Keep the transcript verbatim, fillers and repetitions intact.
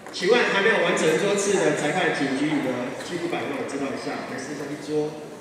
请问还没有完成桌次的裁判，请举你的记录板让我知道一下。来，剩下一桌。